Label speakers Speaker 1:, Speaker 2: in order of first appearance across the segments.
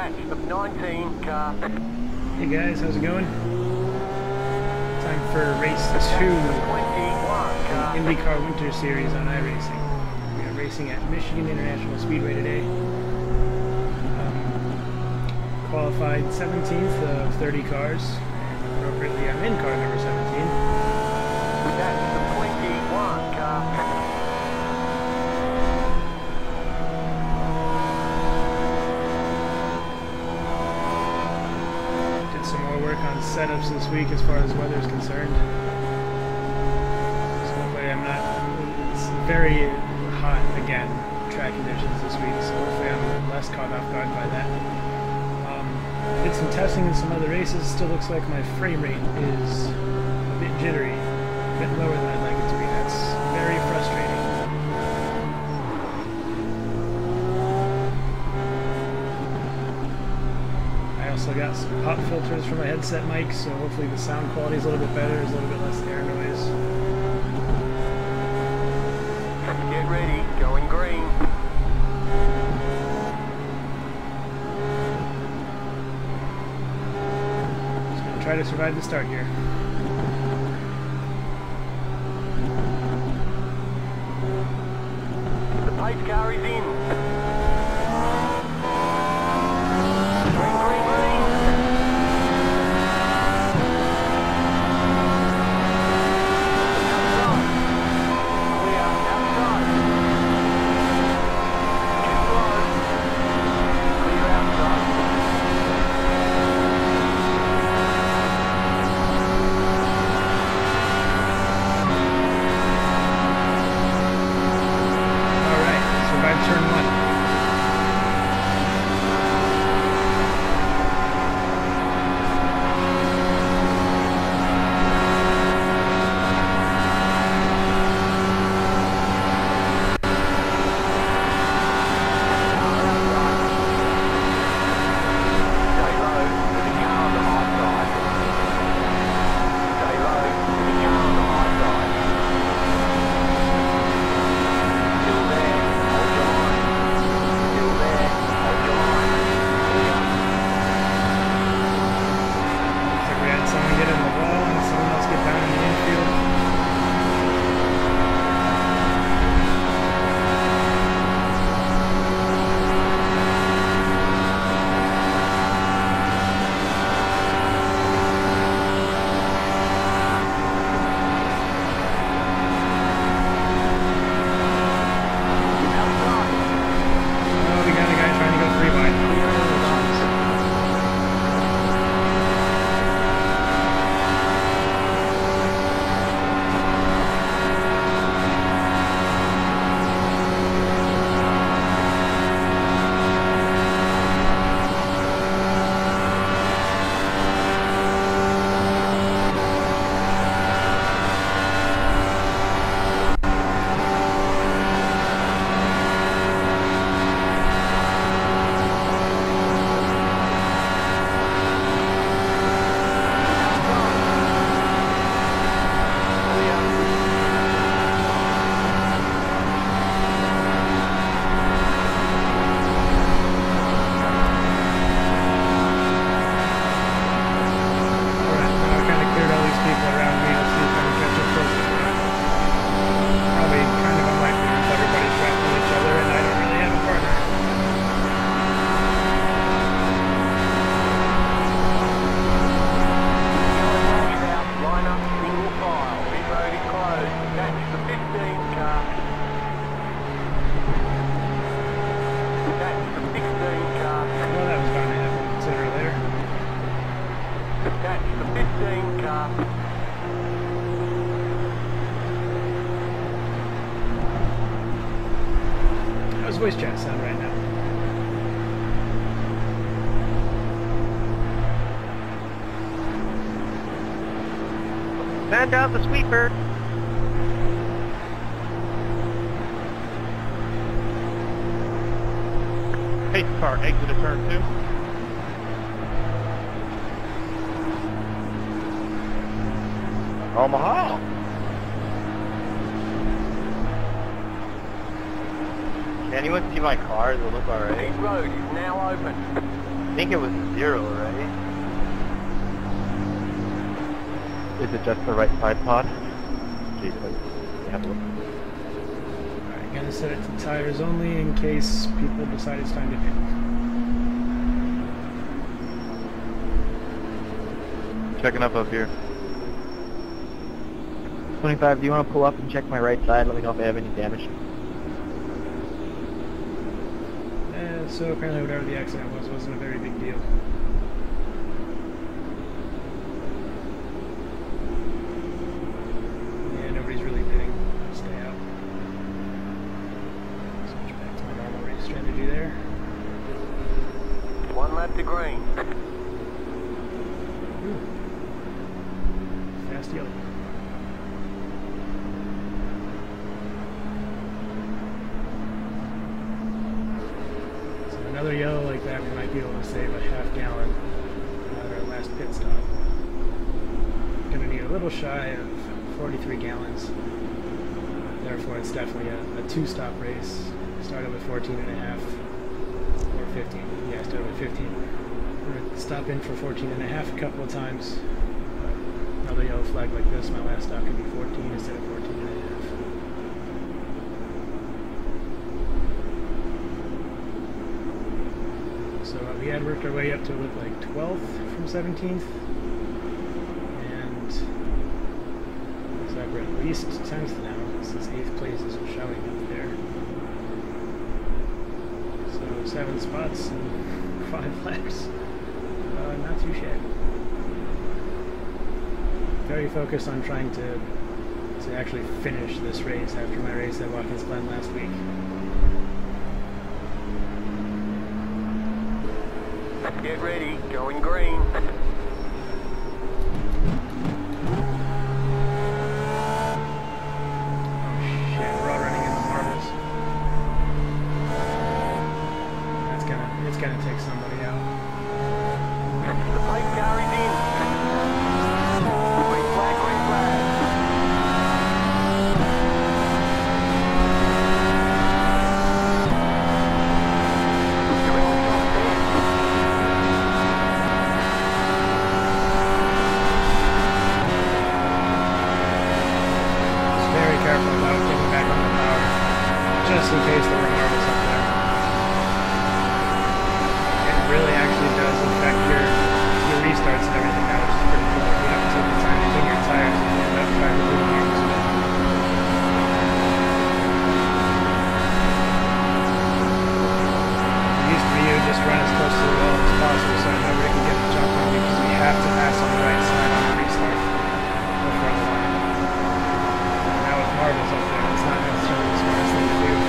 Speaker 1: Catch the 19 car.
Speaker 2: Hey guys, how's it going? Time for race 2 in IndyCar Winter Series on iRacing. We are racing at Michigan International Speedway today. Qualified 17th of 30 cars, and appropriately I'm in car number 17.
Speaker 1: Catch the 21 car.
Speaker 2: Some more work on setups this week as far as weather is concerned. So hopefully it's very hot again, track conditions this week, so hopefully I'm less caught off guard by that. Did some testing in some other races. Still looks like my frame rate is a bit jittery, a bit lower than I'd like it to be. That's very frustrating. I also got some pop filters for my headset mic, so hopefully the sound quality is a little bit better, there's a little bit less air noise.
Speaker 1: Get ready, going green.
Speaker 2: Just gonna try to survive the start here.
Speaker 1: The pace car is in.
Speaker 2: Turn 1. How's voice chat sound right now?
Speaker 3: Send out the sweeper. Pace car, exit a turn 2. Omaha. Can anyone see my car? Does it look alright?
Speaker 1: Pit road is now open.
Speaker 3: I think it was 0, right? Is it just the right side pod? Jesus. Have a look.
Speaker 2: Alright, gonna set it to tires only in case people decide it's time to pit.
Speaker 3: Checking up here.
Speaker 4: 25, do you want to pull up and check my right side? Let me know if I have any damage.
Speaker 2: So apparently whatever the accident was wasn't a very big deal. Yeah, nobody's really pitting. I'll stay out. Switch back to my normal race strategy there.
Speaker 1: 1 lap to green.
Speaker 2: Ooh. Fast yellow. Another yellow like that, we might be able to save a half gallon at our last pit stop. Gonna need a little shy of 43 gallons. Therefore, it's definitely a two-stop race. Started with 14 and a half, or 15. Yeah, started with 15. We're gonna stop in for 14 and a half a couple of times. Another yellow flag like this, my last stop could be 14 instead of 14 and a half. So we had worked our way up to look like 12th from 17th, and looks like we're at least 10th now, since 8th place is showing up there. So 7 spots and 5 laps. Not too shabby. Very focused on trying to actually finish this race after my race at Watkins Glen last week.
Speaker 1: Get ready, going green.
Speaker 2: Oh shit, we're all running in the marbles. It's gonna take somebody out.
Speaker 1: The plate carries in. Green flag, green flag. You're in the top 10.
Speaker 2: Very careful about getting back on the power, just in case there were marbles up there. It really actually does affect your restarts and everything now, which is pretty cool. You have to take the time to clean your tires and end up trying to do the marbles again. It used to be you just run as close to the wall as possible so nobody can get the jump on you, because we have to pass on the right side on the restart before the line. Now with marbles up there, it's not necessarily the smartest thing to do.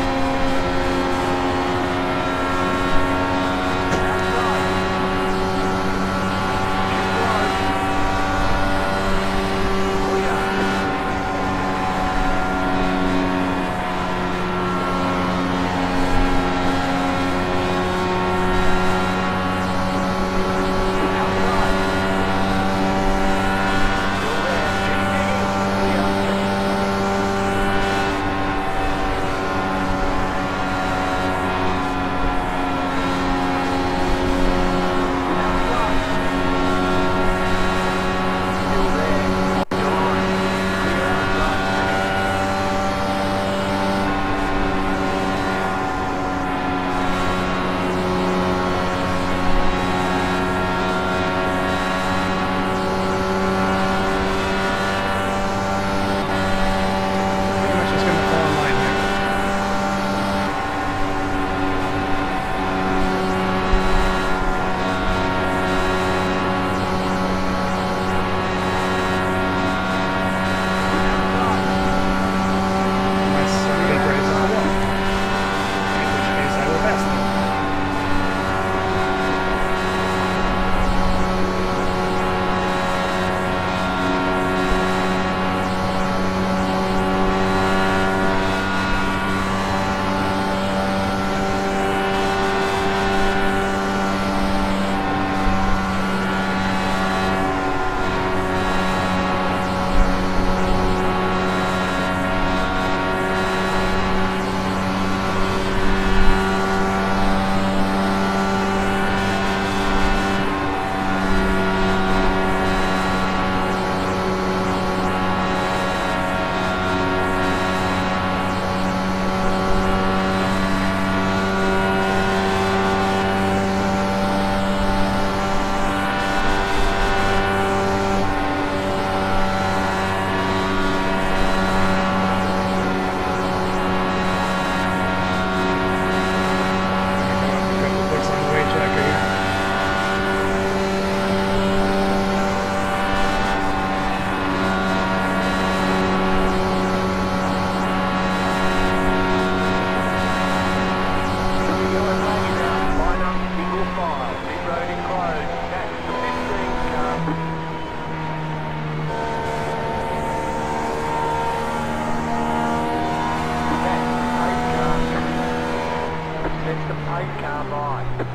Speaker 1: Catch the pace car by.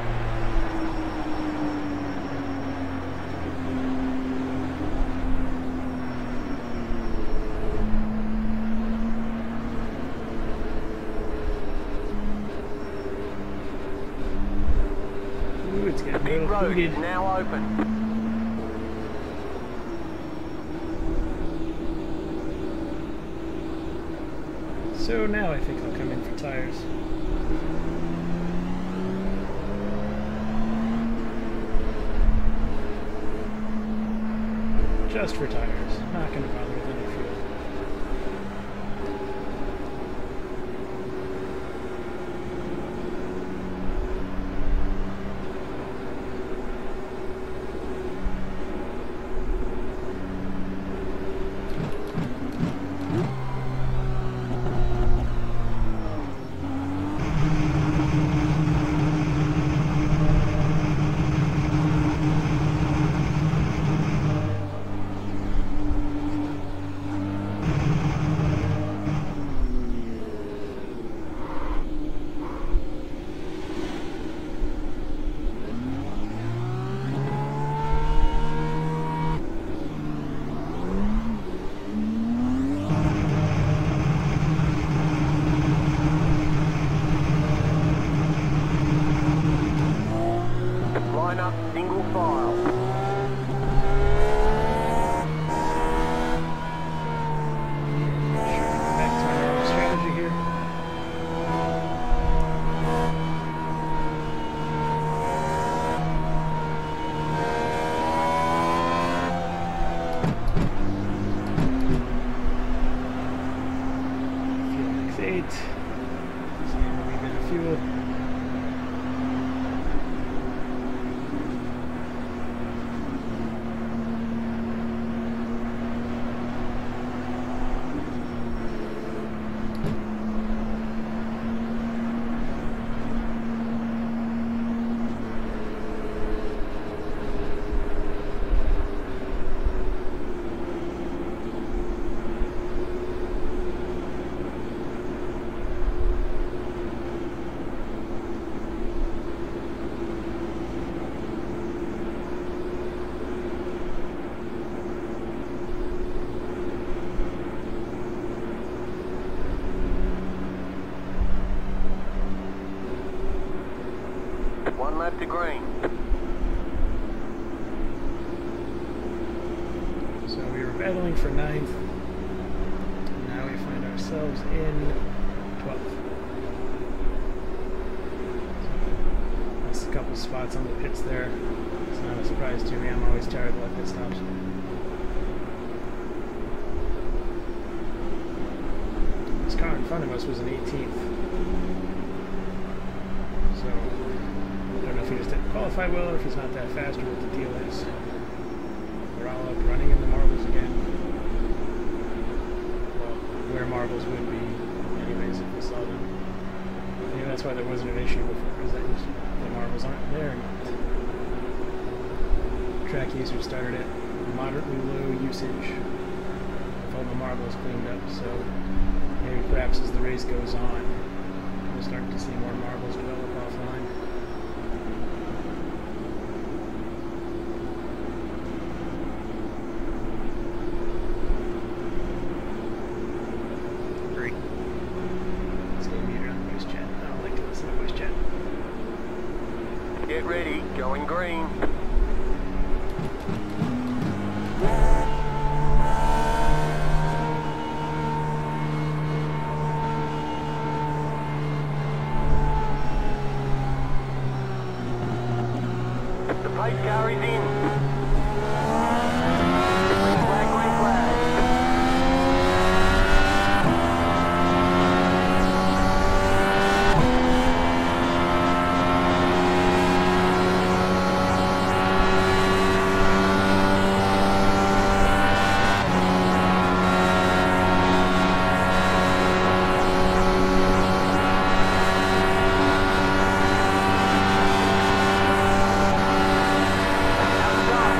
Speaker 2: Ooh, it's getting a
Speaker 1: Pit
Speaker 2: little
Speaker 1: road
Speaker 2: heated.
Speaker 1: is now open.
Speaker 2: So now I think I'll come in for tires. Just for tires. Not going to bother with any fuel.
Speaker 1: Line up single file.
Speaker 2: Back to my normal strategy here. Fuel mix 8. Save a wee bit of fuel.
Speaker 1: One lap to green.
Speaker 2: So we were battling for 9th. Now we find ourselves in 12th. Missed a couple spots on the pits there. It's not a surprise to me. I'm always terrible at pit stops. This car in front of us was an 18th. So I don't know if he just didn't qualify well or if he's not that fast or what the deal is. We're all up running in the marbles again. Well, where marbles would be anyways if we saw them. Maybe that's why there wasn't an issue before, because the marbles aren't there yet. Track users started at moderately low usage with all the marbles cleaned up, so maybe perhaps as the race goes on, we'll start to see more marbles develop offline.
Speaker 1: Get ready, going green. The pace car is in. Green flag, green flag. Outside.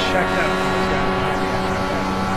Speaker 2: checked out from those guys behind me after I passed them.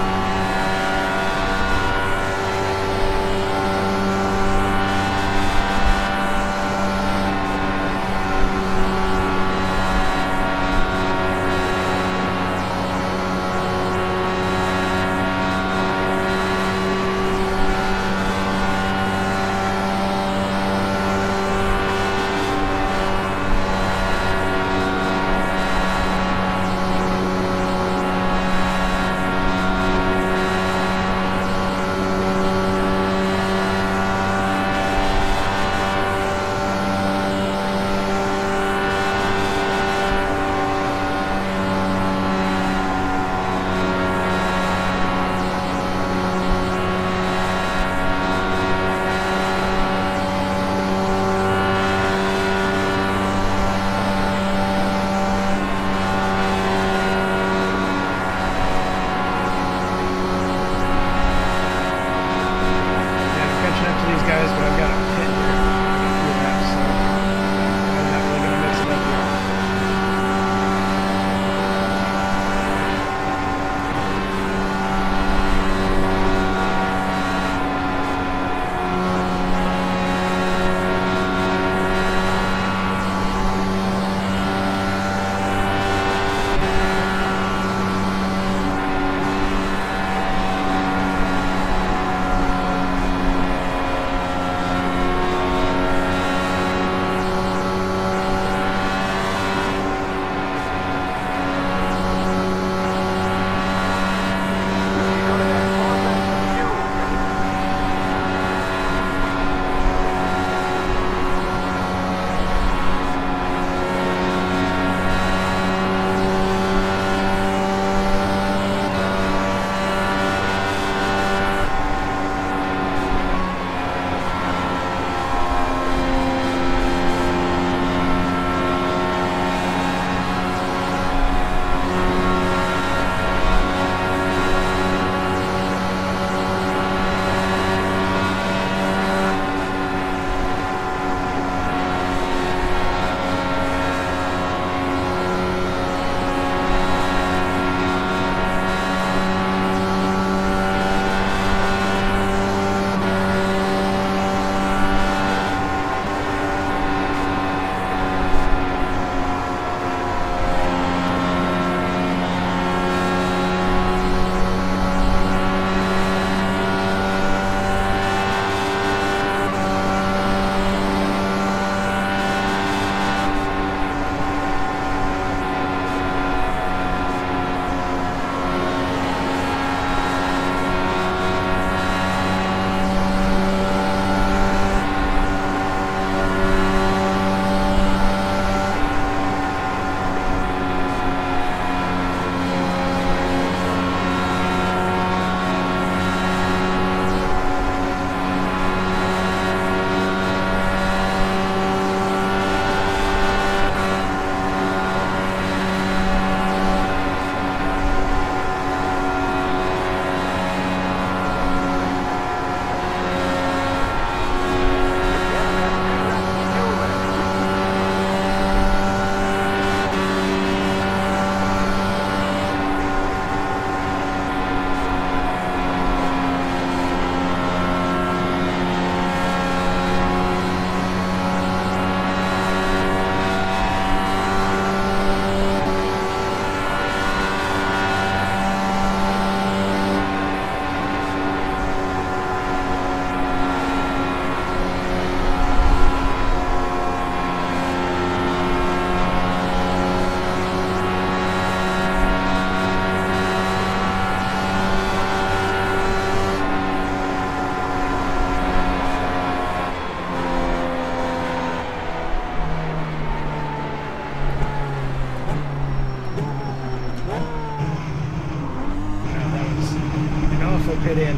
Speaker 2: pit in.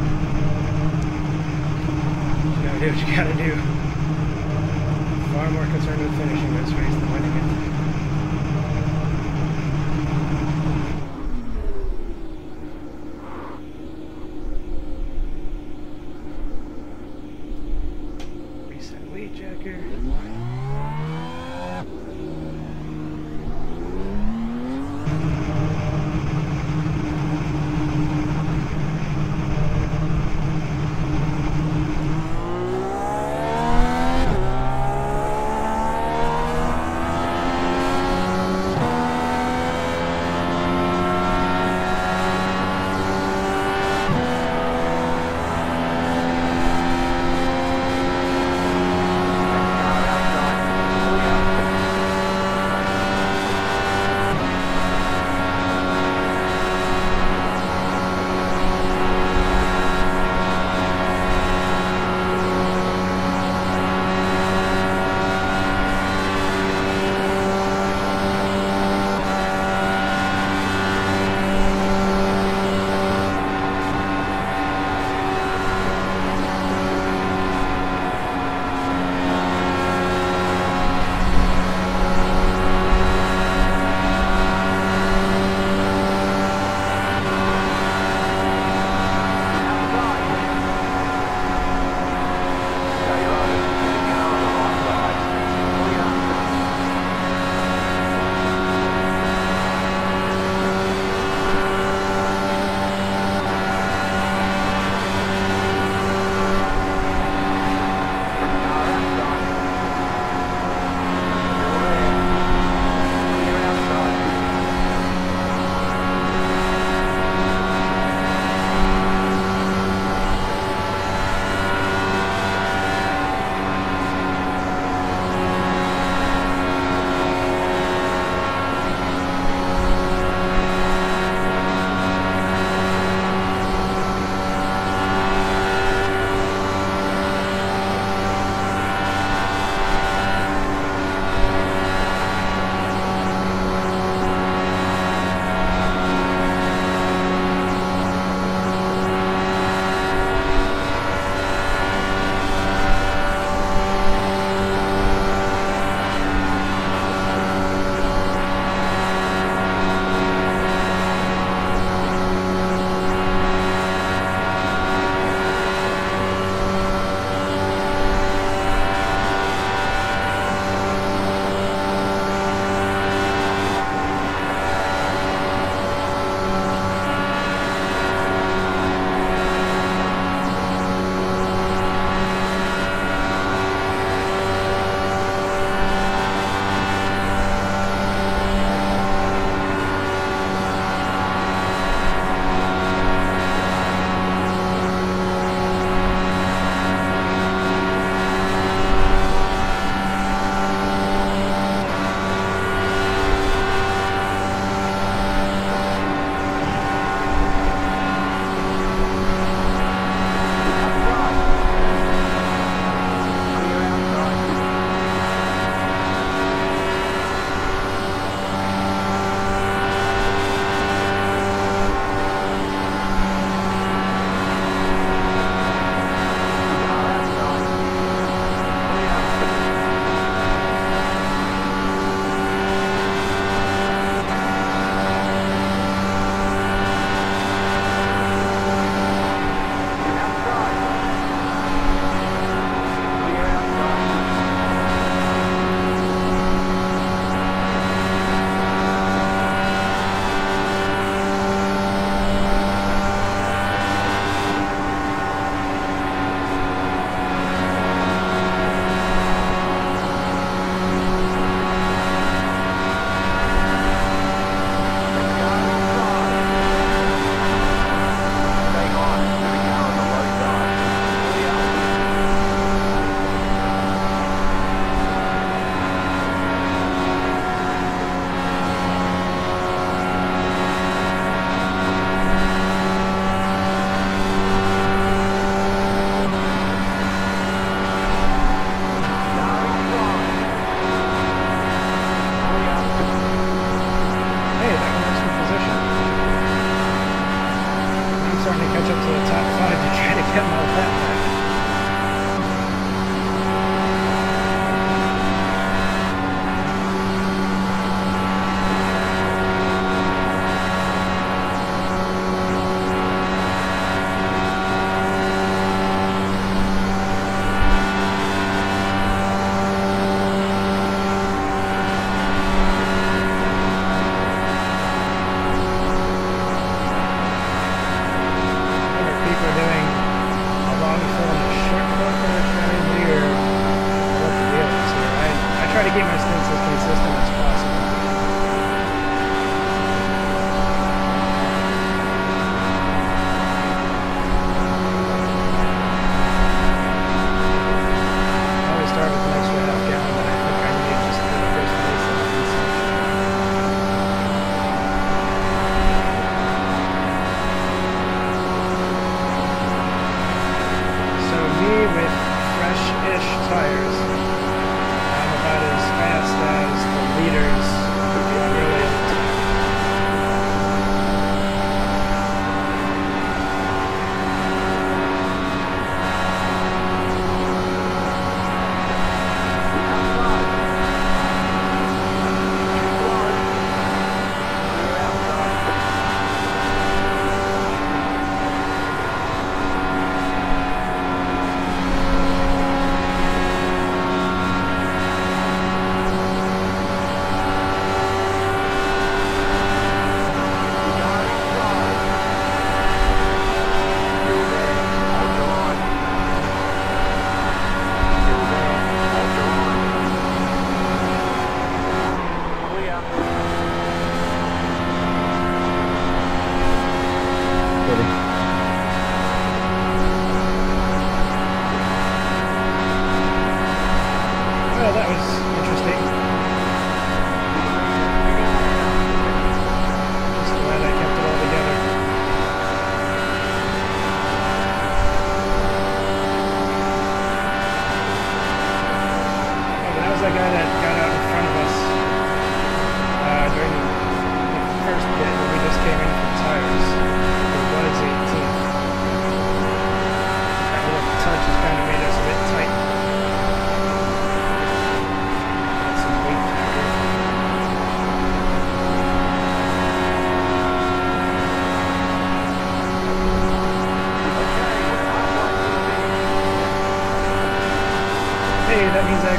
Speaker 2: You gotta do what you gotta do. Far more concerned with finishing this race than winning it.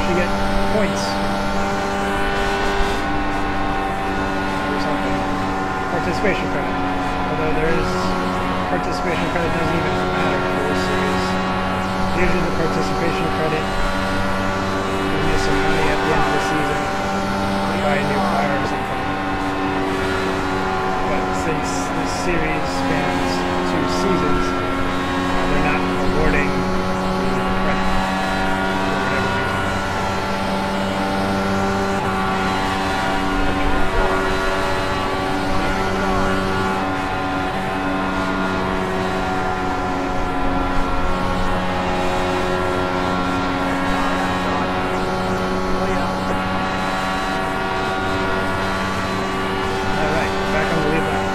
Speaker 2: actually get points. Or something. Participation credit. Although there is participation credit doesn't even matter for this series. Usually the participation credit gives you some money at the end of the season to buy a new car or something. But since this series spans 2 seasons, they're not awarding the credit for whatever reason. Alright, back on the lead lap.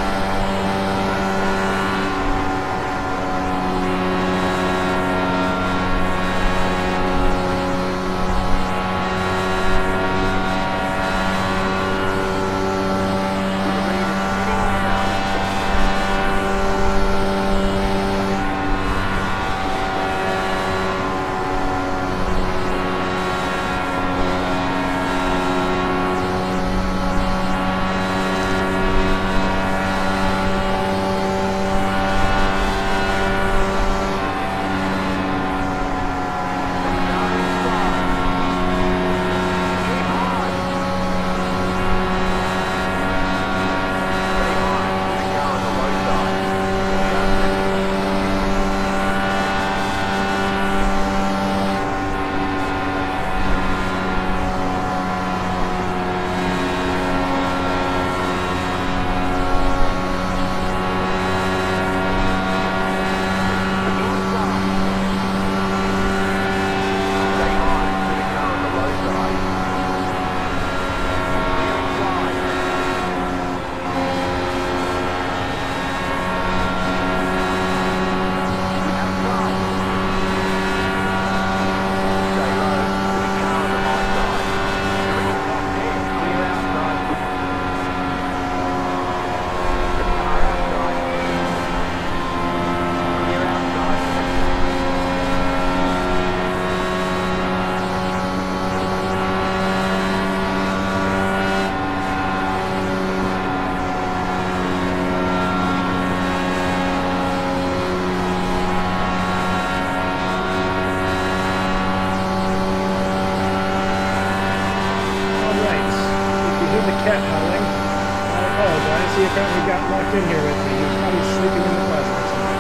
Speaker 2: cat howling. I apologize. He apparently got locked in here with me. He was probably sleeping in the closet or something.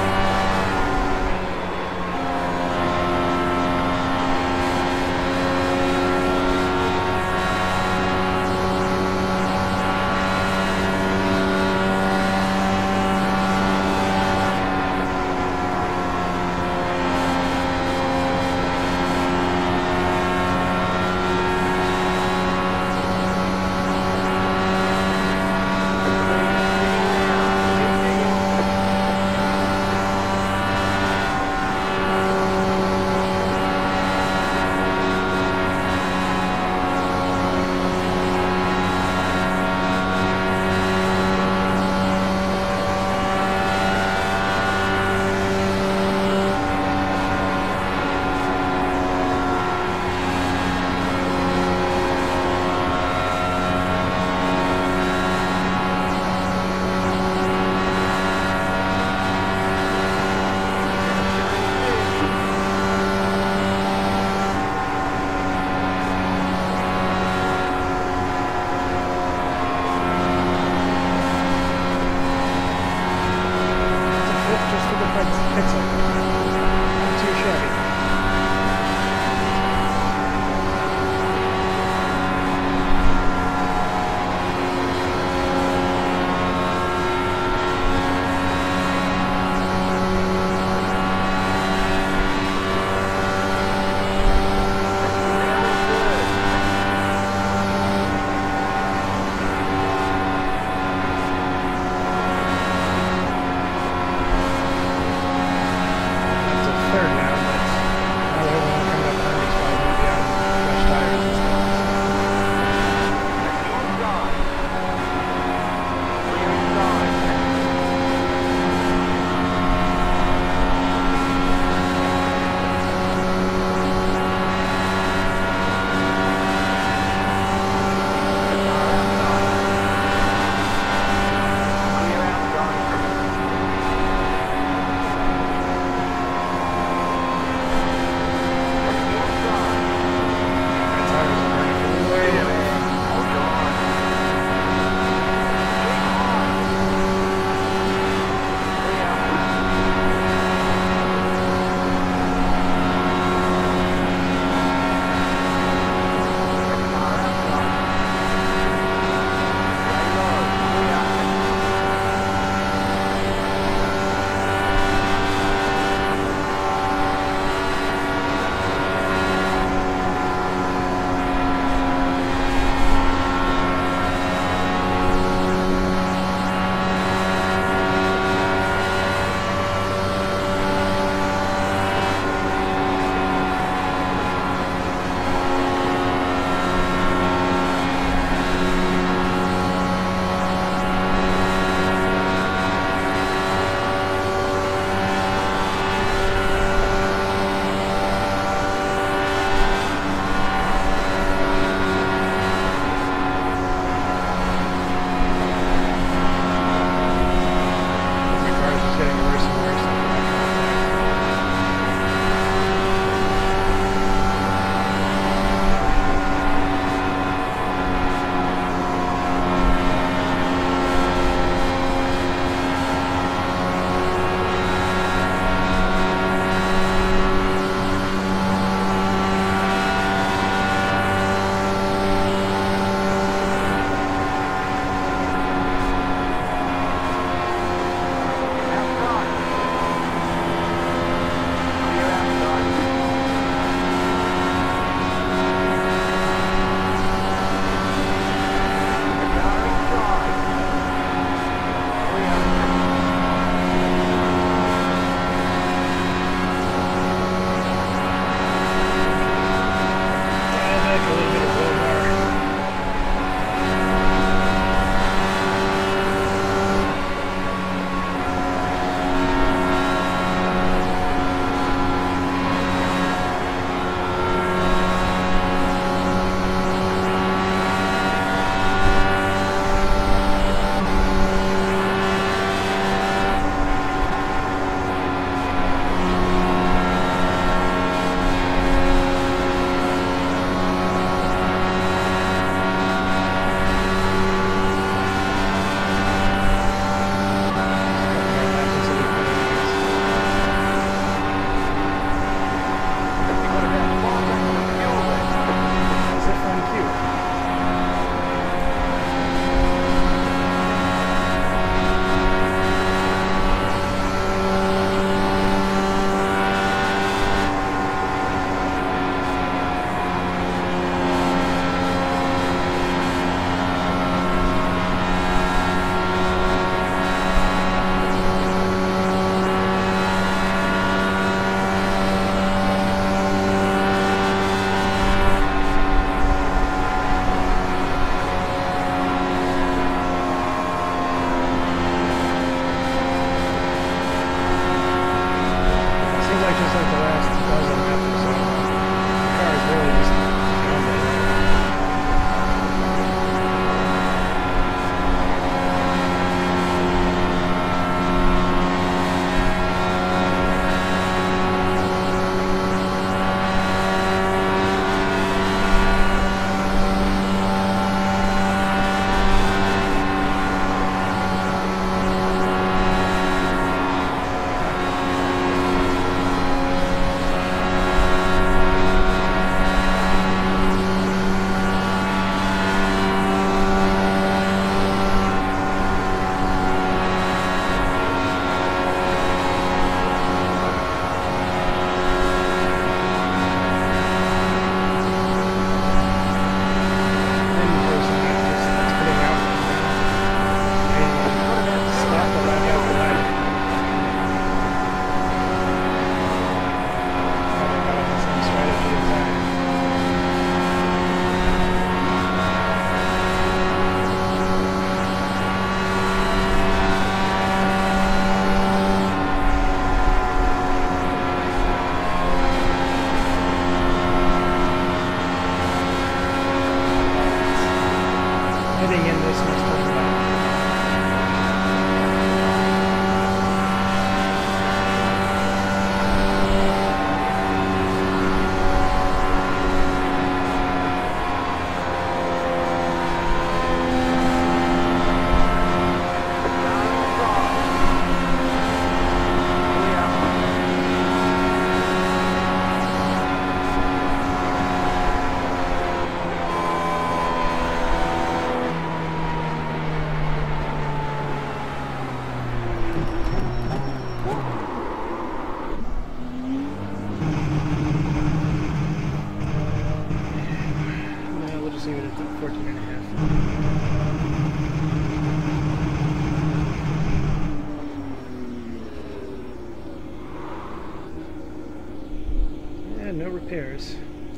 Speaker 2: no repairs.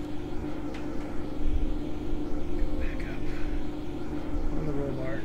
Speaker 2: Go back up on the roll bar.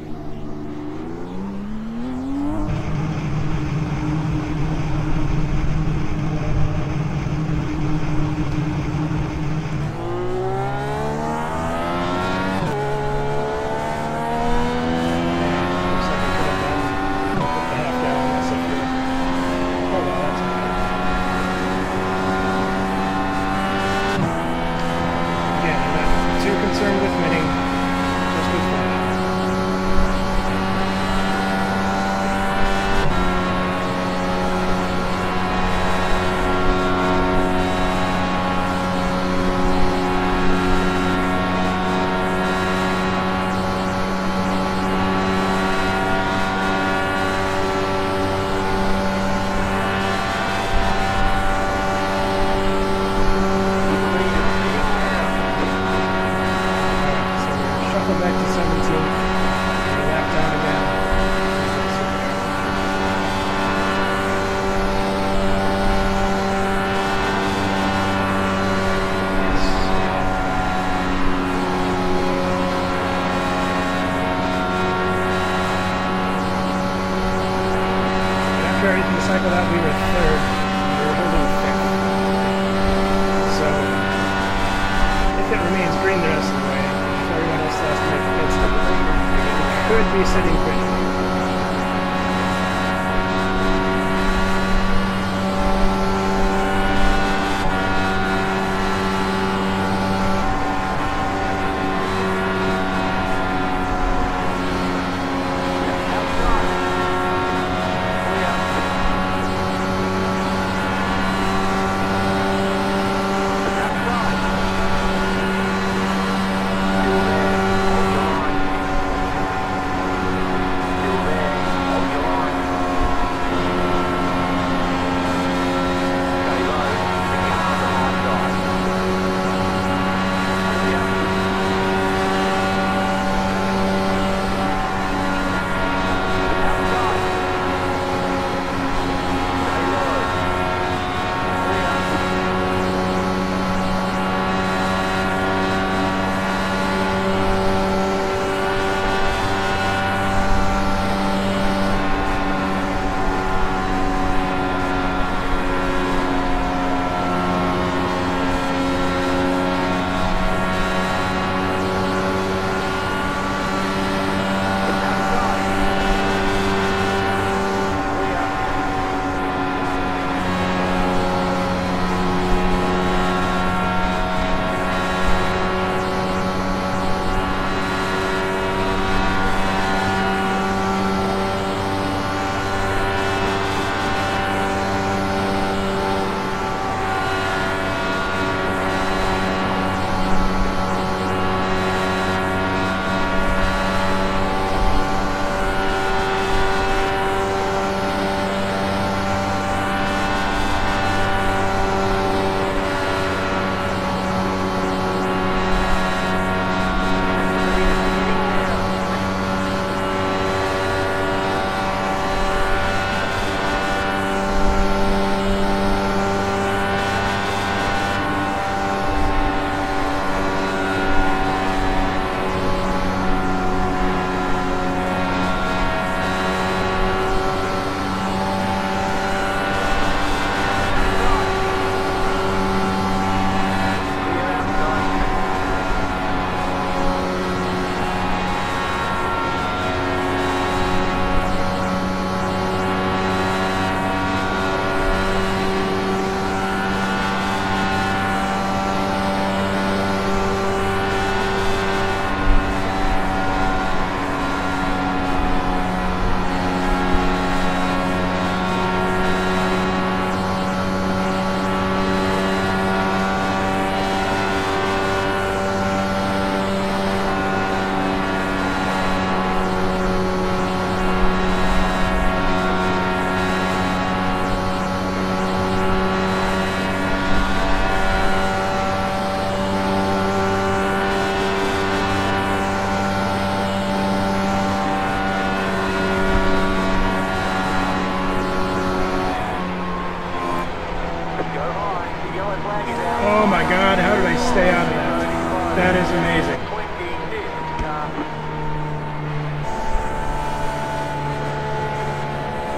Speaker 2: Cycle out, we were third. We were holding fifth. So, if it remains green the rest of the way, if everyone else has to make a pit stop, it could be sitting pretty.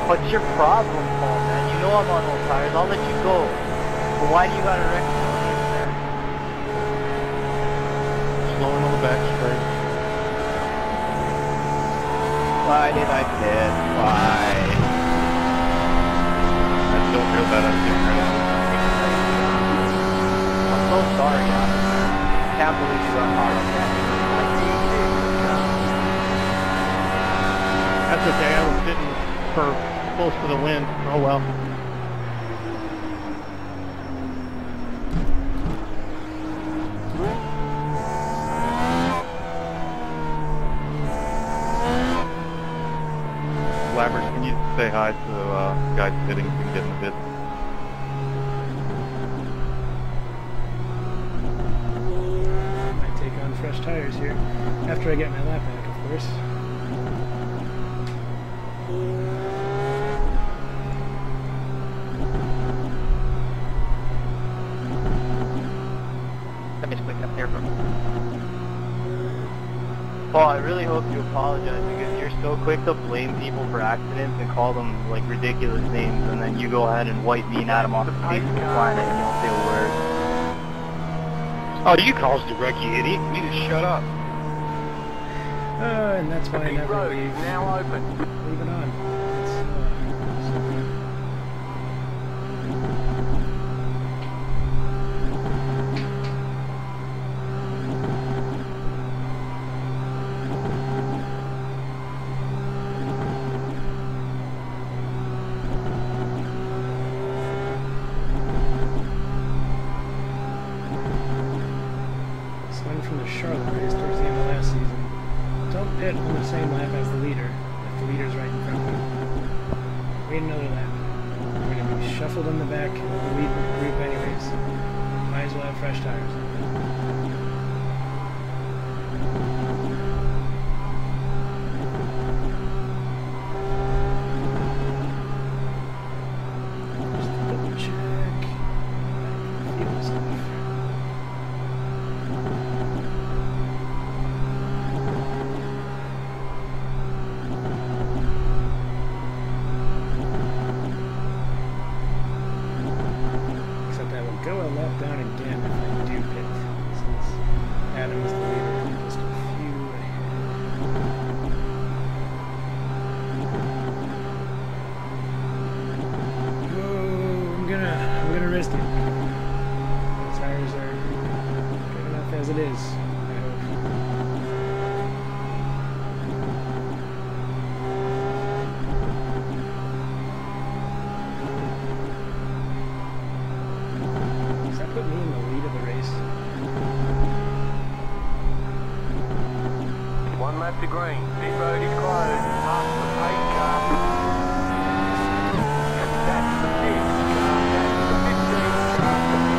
Speaker 4: What's your problem, Paul, man? You know I'm on those tires. I'll let you go. But why do you gotta wreck me there?
Speaker 3: Slowing on the back straight.
Speaker 4: Why did I pit? Why?
Speaker 3: I still feel bad I'm getting rid of it.
Speaker 4: I'm so sorry, guys. I can't believe you got hard on that.
Speaker 3: That's okay, I was sitting for close to the wind. Oh well. Lammers, can you say hi to guys sitting and get in the bit?
Speaker 2: Might take on fresh tires here. After I get my lap back, of course.
Speaker 4: Let me just click up here for Paul, I really hope you apologize because you're so quick to blame people for accidents and call them like ridiculous names, and then you go ahead and wipe me and Adam off the face of the planet and you don't say a word.
Speaker 3: Oh, you caused the wreck, you idiot. You need to shut up.
Speaker 2: And that's why I
Speaker 1: The
Speaker 2: never
Speaker 1: road
Speaker 2: leave
Speaker 1: is now open.
Speaker 2: it on. It's, from the Charlotte race towards the end of last season. Don't pit on the same lap as the leader, if the leader's right in front of you. Wait another lap. We're going to be shuffled in the back of the lead group anyways. Might as well have fresh tires. Just double check. Fuel stuff. Go a lap down again if I do pit, since Adam is the leader, just a few ahead. Whoa, I'm gonna risk it. The tires are good enough as it is, I hope. Put me in the lead of the race.
Speaker 1: One lap to green. Pit road is closed. Past the pace car. That's the pit car. That's the 15 car.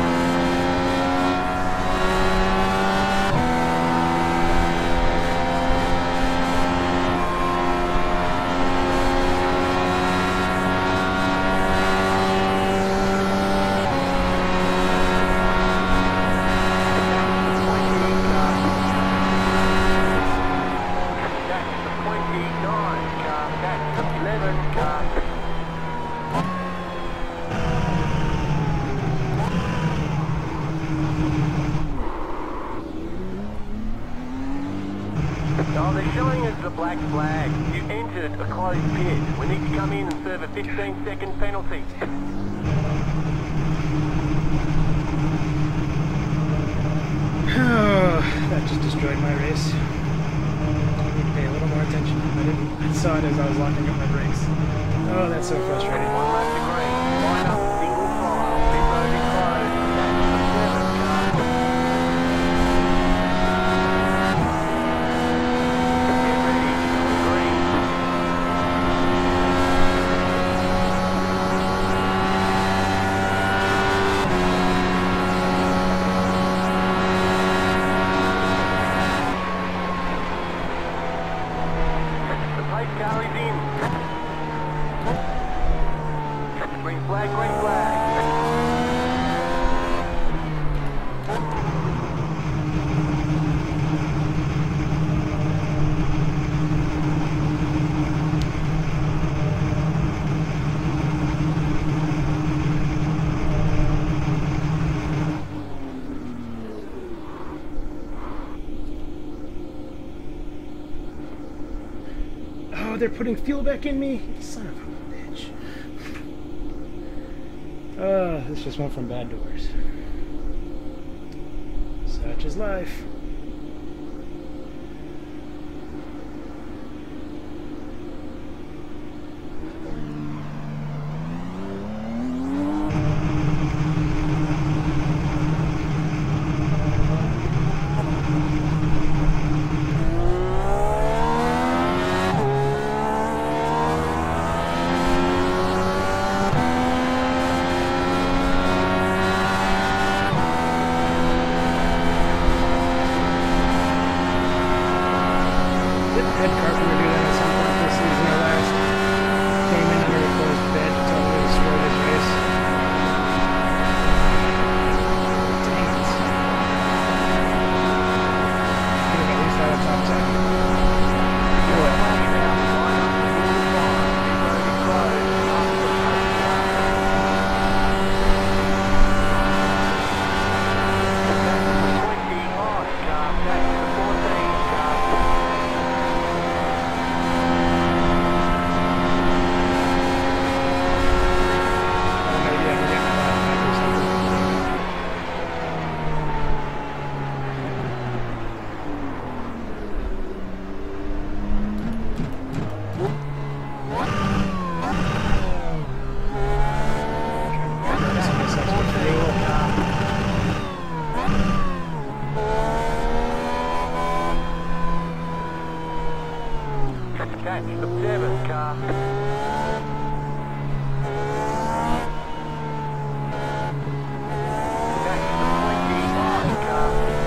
Speaker 1: Oh, they're showing us the black flag. You entered a closed pit. We need to come in and serve a 15-second penalty.
Speaker 2: That just destroyed my race. I need to pay a little more attention. I saw it as I was locking up my brakes. Oh, that's so frustrating.
Speaker 1: One lap to green. Line up, single file. Pit road is closed. That's the 7 car. Get ready. Green. The pace car is in. Green flag, green flag.
Speaker 2: they're putting fuel back in me? Son of a bitch. This just went from bad to worse. Such is life.
Speaker 1: Catch the 7 car. Catch the 25 car.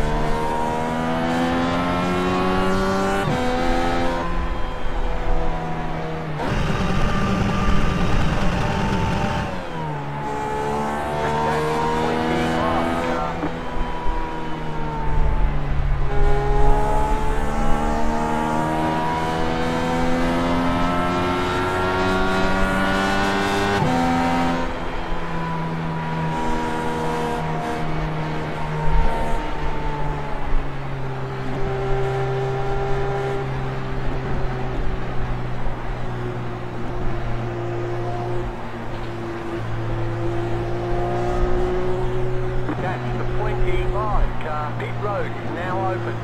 Speaker 1: Pit road is now open.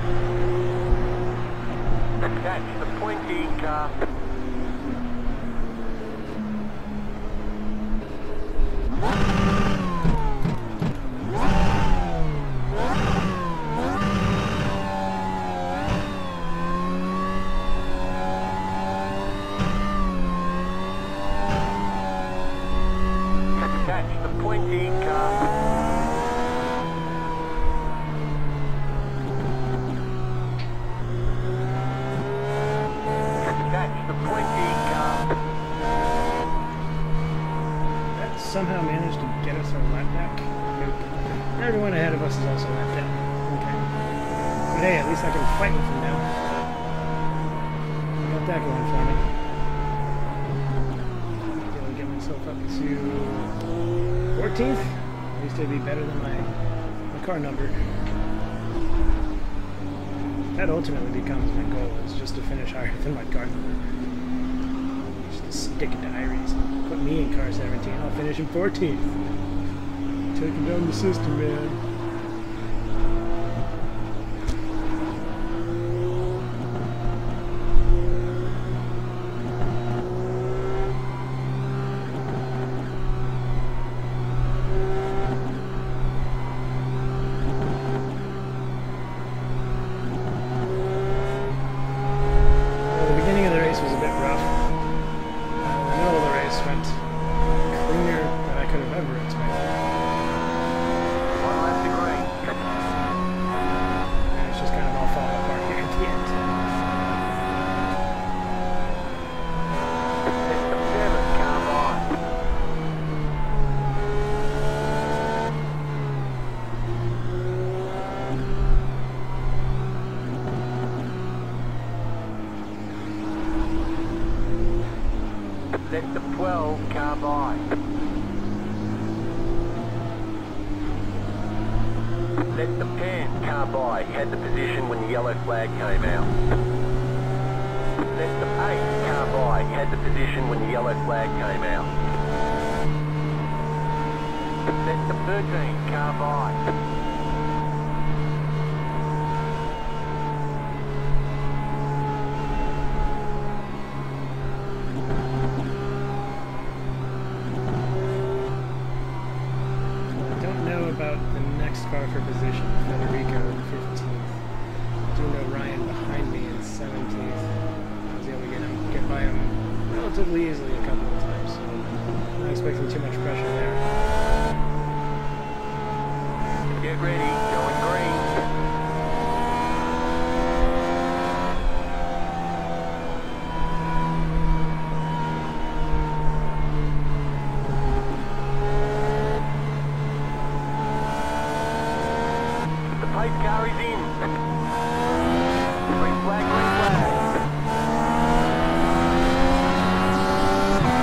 Speaker 1: Catch the pointy car. Catch the pointy car.
Speaker 2: That somehow managed to get us our lap back. Nope. Everyone ahead of us is also lapped out. Okay. But hey, at least I can fight with them now. I got that going for me. I'll get myself up to 14th. At least it'd be better than my car number. That ultimately becomes my goal, is just to finish higher than my car number. Stick it to iRacing. Put me in car 17. I'll finish in 14th. Taking down the system, man. Well, the beginning of the race was a bit rough. Went cleaner than I could have ever expected.
Speaker 1: One lap to green.
Speaker 2: And it's just kind of all falling apart here at the end.
Speaker 1: It's the 7 car by. Let the 12 car by. Let the 10 car by. He had the position when the yellow flag came out. That's the pace car by. He had the position when the yellow flag came out. That's the 13 car by.
Speaker 2: About the next car for position, Federico in 15th. I do know Ryan behind me in 17th. I was able to get by him relatively easily a couple of times, so I'm not expecting too much pressure there.
Speaker 1: Get ready, going green. Pace car is in. Green flag, green flag.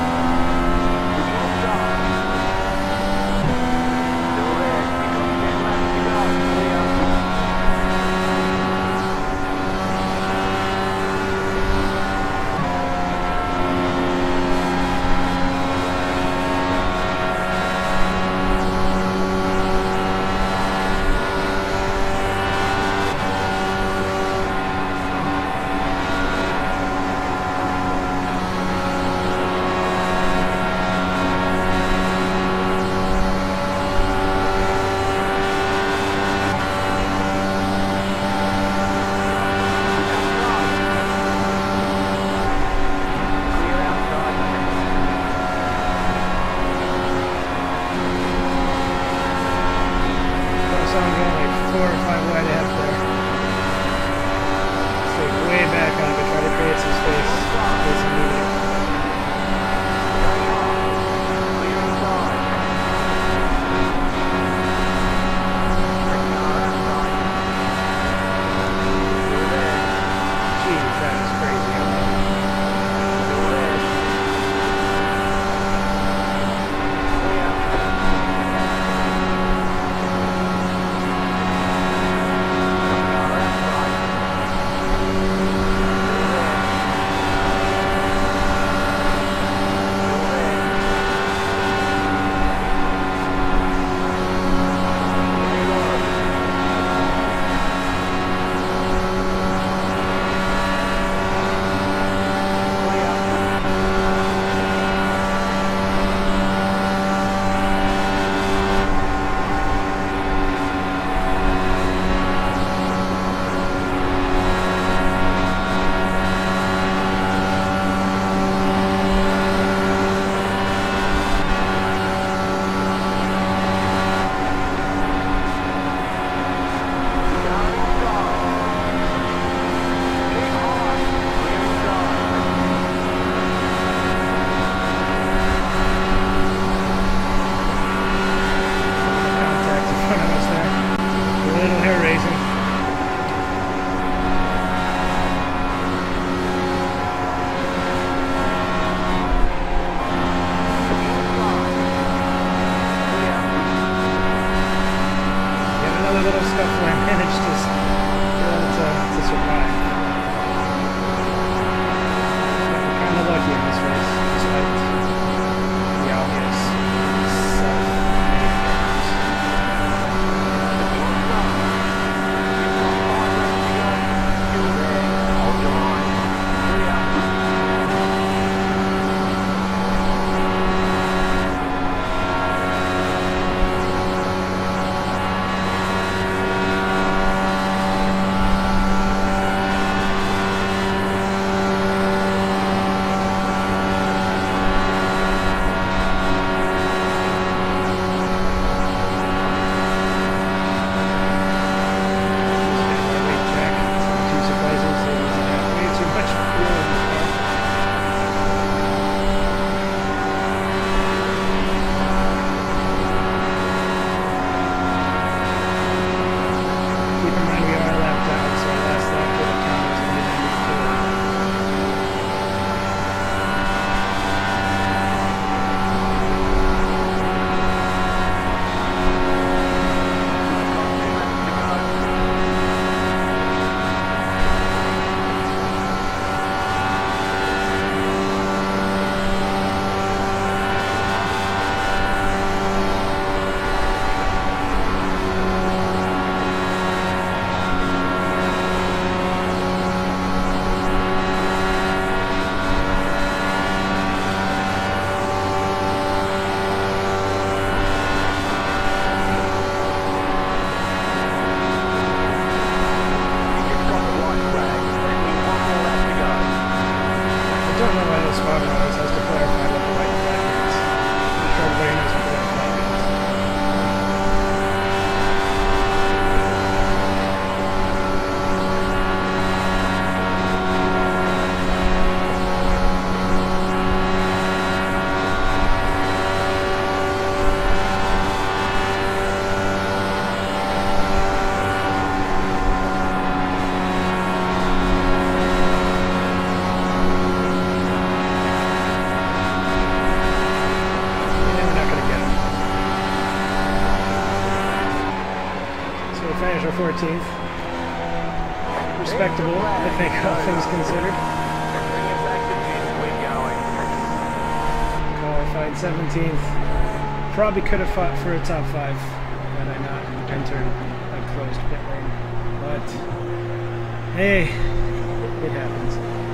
Speaker 2: 14th. Respectable, I think, all things considered.
Speaker 1: Bring it back to pit. We're going.
Speaker 2: Qualified 17th. Probably could have fought for a top 5 had I not entered a closed pit lane. But, hey, it happens.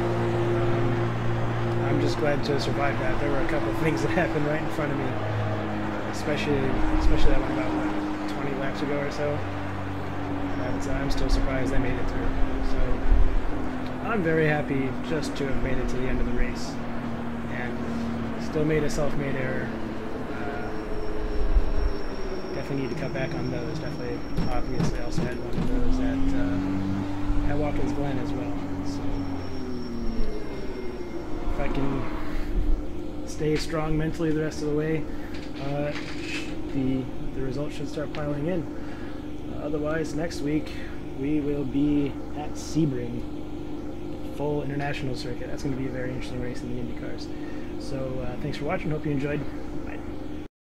Speaker 2: I'm just glad to survive that. There were a couple of things that happened right in front of me. Especially that one about, what, 20 laps ago or so. But I'm still surprised I made it through. So, I'm very happy just to have made it to the end of the race. And still made a self-made error. Definitely need to cut back on those. Definitely, obviously, also had one of those at Watkins Glen as well. So, if I can stay strong mentally the rest of the way, the results should start piling in. Otherwise, next week we will be at Sebring, full international circuit. That's going to be a very interesting race in the IndyCars. So, thanks for watching. Hope you enjoyed.